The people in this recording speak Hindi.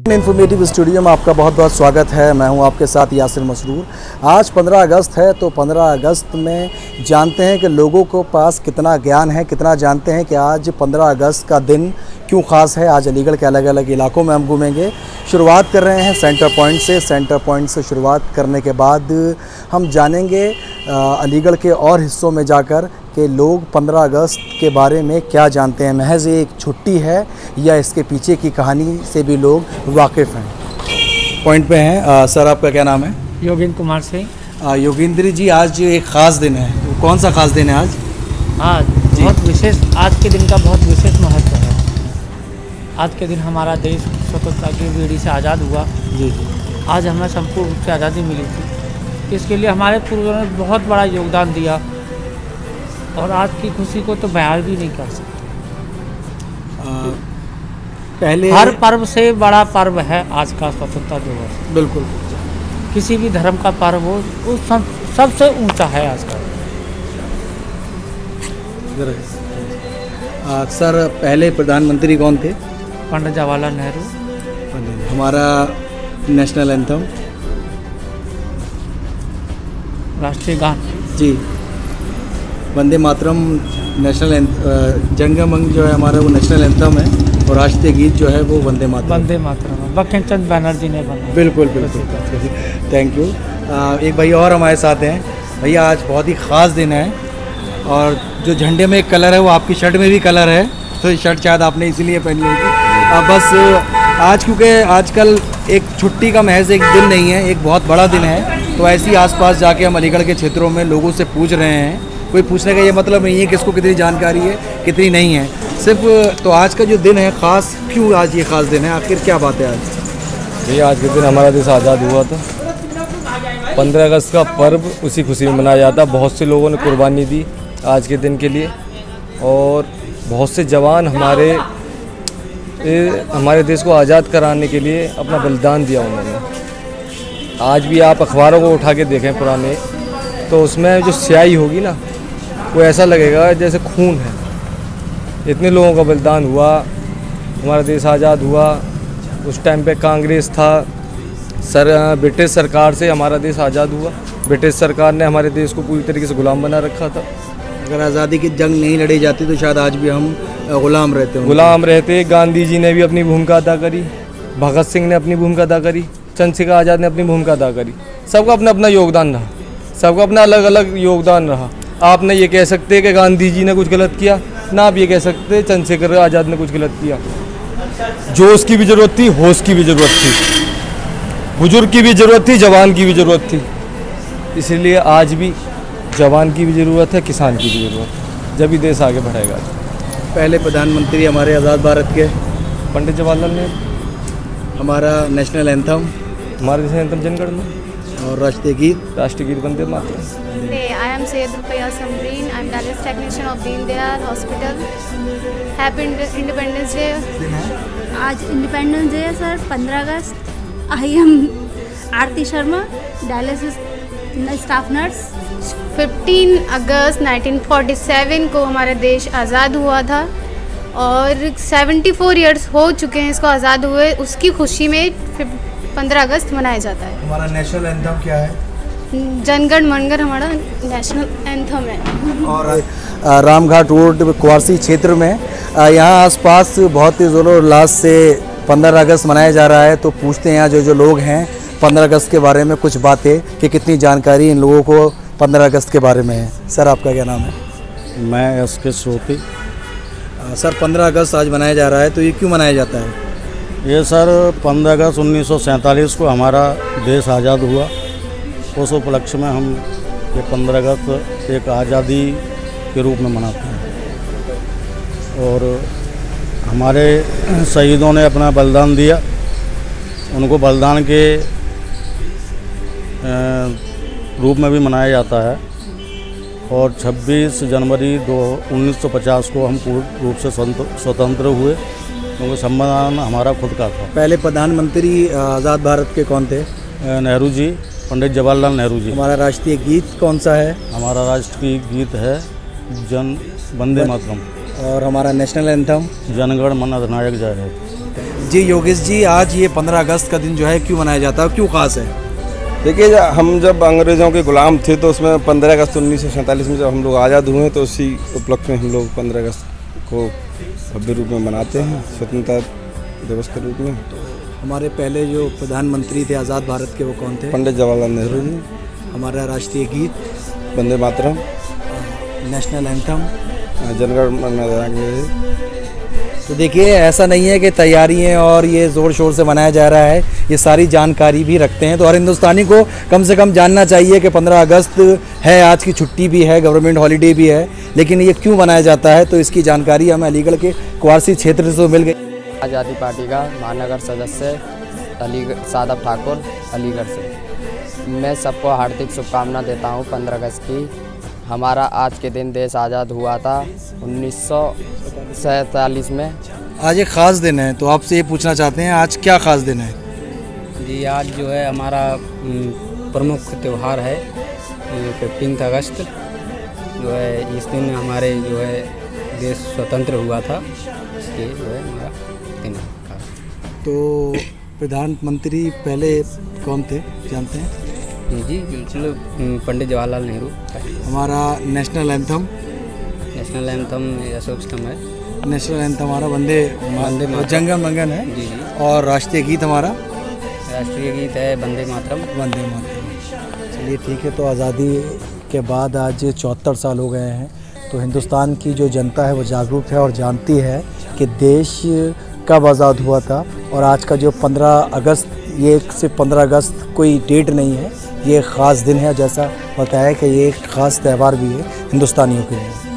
इन्फॉर्मेटिव स्टूडियो में आपका बहुत बहुत स्वागत है। मैं हूं आपके साथ यासिर मसरूर। आज 15 अगस्त है, तो 15 अगस्त में जानते हैं कि लोगों को पास कितना ज्ञान है, कितना जानते हैं कि आज 15 अगस्त का दिन क्यों ख़ास है। आज अलीगढ़ के अलग अलग इलाकों में हम घूमेंगे। शुरुआत कर रहे हैं सेंटर पॉइंट से। सेंटर पॉइंट से शुरुआत करने के बाद हम जानेंगे अलीगढ़ के और हिस्सों में जाकर कि लोग 15 अगस्त के बारे में क्या जानते हैं। महज एक छुट्टी है या इसके पीछे की कहानी से भी लोग वाकिफ़ हैं। पॉइंट पे हैं। सर, आपका क्या नाम है? योगेंद्र कुमार सिंह। योगेंद्र जी, आज एक ख़ास दिन है। वो कौन सा ख़ास दिन है आज? आज बहुत विशेष, आज के दिन का बहुत विशेष महत्व है। आज के दिन हमारा देश स्वतंत्रता की बेड़ी से आज़ाद हुआ। जी। आज हमें संपूर्ण रूप से आज़ादी मिली थी। इसके लिए हमारे पूर्वजों ने बहुत बड़ा योगदान दिया और आज की खुशी को तो बयान भी नहीं कर सकते। पहले हर पर्व से बड़ा पर्व है आज का स्वतंत्रता दिवस। बिल्कुल, किसी भी धर्म का पर्व हो, वो सबसे ऊंचा है आज का। सर, पहले प्रधानमंत्री कौन थे? पंडित जवाहरलाल नेहरू। हमारा नेशनल एंथम? राष्ट्रीय गान जी, वंदे मातरम नेशनल जंगमंग जो है हमारा, वो नेशनल एंथम है। और राष्ट्रीय गीत जो है वो वंदे मातरम। वंदे मातरम बंकिम चंद्र बैनर्जी ने बनाया। बिल्कुल बिल्कुल, थैंक यू। एक भाई और हमारे साथ हैं। भैया, आज बहुत ही ख़ास दिन है और जो झंडे में एक कलर है वो आपकी शर्ट में भी कलर है, तो शर्ट शायद आपने इसीलिए पहनी होगी। बस आज क्योंकि आजकल एक छुट्टी का महज एक दिन नहीं है, एक बहुत बड़ा दिन है, तो ऐसे ही आसपास जाके हम अलीगढ़ के क्षेत्रों में लोगों से पूछ रहे हैं। कोई पूछने का ये मतलब नहीं है कि इसको कितनी जानकारी है, कितनी नहीं है। सिर्फ तो आज का जो दिन है ख़ास, क्यों आज ये ख़ास दिन है, आखिर क्या बात है आज? ये आज के दिन हमारा देश आज़ाद हुआ था। 15 अगस्त का पर्व उसी खुशी में मनाया जाता है। बहुत से लोगों ने कुर्बानी दी आज के दिन के लिए और बहुत से जवान हमारे देश को आज़ाद कराने के लिए अपना बलिदान दिया उन्होंने। आज भी आप अखबारों को उठा के देखें पुराने, तो उसमें जो स्याही होगी ना, वो ऐसा लगेगा जैसे खून है। इतने लोगों का बलिदान हुआ, हमारा देश आज़ाद हुआ। उस टाइम पे कांग्रेस था, ब्रिटिश सरकार से हमारा देश आज़ाद हुआ। ब्रिटिश सरकार ने हमारे देश को पूरी तरीके से गुलाम बना रखा था। अगर आज़ादी की जंग नहीं लड़ी जाती तो शायद आज भी हम गुलाम रहते। गांधी जी ने भी अपनी भूमिका अदा करी, भगत सिंह ने अपनी भूमिका अदा करी, चंद्रशेखर आज़ाद ने अपनी भूमिका अदा करी। सबका अपना अपना योगदान रहा, सबका अपना अलग अलग योगदान रहा। आप नहीं ये कह सकते कि गांधी जी ने कुछ गलत किया, ना आप ये कह सकते चंद्रशेखर आज़ाद ने कुछ गलत किया। जोश की भी ज़रूरत थी, होश की भी ज़रूरत थी, बुजुर्ग की भी ज़रूरत थी, जवान की भी ज़रूरत थी। इसलिए आज भी जवान की भी ज़रूरत है, किसान की भी ज़रूरत है, जब भी देश आगे बढ़ेगा। पहले प्रधानमंत्री हमारे आज़ाद भारत के पंडित जवाहरलाल नेहरू। हमारा नेशनल एंथम? हमारे नेशनल एंथम जनगण मन। और राष्ट्रीय गीत Vande Mataram. I am Syed Ruqayya Samreen. I am dialysis technician of Deen Dayal Hospital. Happy Independence Day. आज इंडिपेंडेंस डे है सर, 15 अगस्त। I am Aarti Sharma, dialysis staff nurse. 15 अगस्त 1947 को हमारा देश आज़ाद हुआ था और 74 इयर्स हो चुके हैं इसको आज़ाद हुए। उसकी खुशी में 15 अगस्त मनाया जाता है। हमारा नेशनल एंथम क्या है? जनगण मनगढ़ हमारा नेशनल एंथम है। और रामघाट रोड कुवारसी क्षेत्र में यहाँ आसपास बहुत ही जोरोल्लास से 15 अगस्त मनाया जा रहा है। तो पूछते हैं यहाँ जो लोग हैं 15 अगस्त के बारे में कुछ बातें, कि कितनी जानकारी इन लोगों को 15 अगस्त के बारे में है। सर, आपका क्या नाम है? मैं एस.के. श्रोती। सर, 15 अगस्त आज मनाया जा रहा है, तो ये क्यों मनाया जाता है? ये सर 15 अगस्त 1947 को हमारा देश आज़ाद हुआ। उस उपलक्ष्य में हम ये 15 अगस्त एक आज़ादी के रूप में मनाते हैं और हमारे शहीदों ने अपना बलिदान दिया। उनको बलिदान के रूप में भी मनाया जाता है। और 26 जनवरी 1950 को हम पूर्ण रूप से स्वतंत्र हुए, क्योंकि संविधान हमारा खुद का था। पहले प्रधानमंत्री आज़ाद भारत के कौन थे? नेहरू जी, पंडित जवाहरलाल नेहरू जी। हमारा राष्ट्रीय गीत कौन सा है? हमारा राष्ट्रीय गीत है वंदे मातरम। और हमारा नेशनल एंथम? जनगण मन अधिनायक जय है। जी योगेश जी, आज ये 15 अगस्त का दिन जो है क्यों मनाया जाता है, क्यों खास है? देखिए, हम जब अंग्रेज़ों के गुलाम थे तो उसमें 15 अगस्त 1947 में जब हम लोग आज़ाद हुए तो उसी उपलक्ष्य में हम लोग 15 अगस्त को भव्य रूप में मनाते हैं, स्वतंत्रता दिवस के रूप में। हमारे पहले जो प्रधानमंत्री थे आज़ाद भारत के, वो कौन थे? पंडित जवाहरलाल नेहरू जी। हमारा राष्ट्रीय गीत वंदे मातरम, नेशनल एंथम, जनगण मन। तो देखिए, ऐसा नहीं है कि तैयारियां और ये ज़ोर शोर से मनाया जा रहा है, ये सारी जानकारी भी रखते हैं। तो हर हिंदुस्तानी को कम से कम जानना चाहिए कि 15 अगस्त है, आज की छुट्टी भी है, गवर्नमेंट हॉलीडे भी है, लेकिन ये क्यों मनाया जाता है, तो इसकी जानकारी हमें अलीगढ़ के क्वारसी क्षेत्र से मिल गई। आज़ादी पार्टी का महानगर सदस्य अलीगढ़ सादब ठाकुर, अलीगढ़ से। मैं सबको हार्दिक शुभकामना देता हूँ 15 अगस्त की। हमारा आज के दिन देश आज़ाद हुआ था 1947 में। आज एक ख़ास दिन है, तो आपसे ये पूछना चाहते हैं आज क्या ख़ास दिन है? जी, आज जो है हमारा प्रमुख त्यौहार है 15 अगस्त जो है। इस दिन हमारे जो है देश स्वतंत्र हुआ था, इसलिए जो है हमारा दिन है। तो प्रधानमंत्री पहले कौन थे, जानते हैं? जी बिल्कुल, पंडित जवाहरलाल नेहरू। हमारा national anthem? National anthem Ashok स्तंभ है। नेशनल एंथम हमारा वंदे जनगण मंगन है। जी जी। और राष्ट्रीय गीत हमारा? राष्ट्रीय गीत है वंदे मातरम। वंदे मातरम। चलिए ठीक है, तो आज़ादी के बाद आज 74 साल हो गए हैं, तो हिंदुस्तान की जो जनता है वो जागरूक है और जानती है कि देश कब आज़ाद हुआ था। और आज का जो 15 अगस्त, ये सिर्फ 15 अगस्त कोई डेट नहीं है, ये एक ख़ास दिन है, जैसा बताया कि ये एक ख़ास त्यौहार भी है हिंदुस्तानियों के लिए।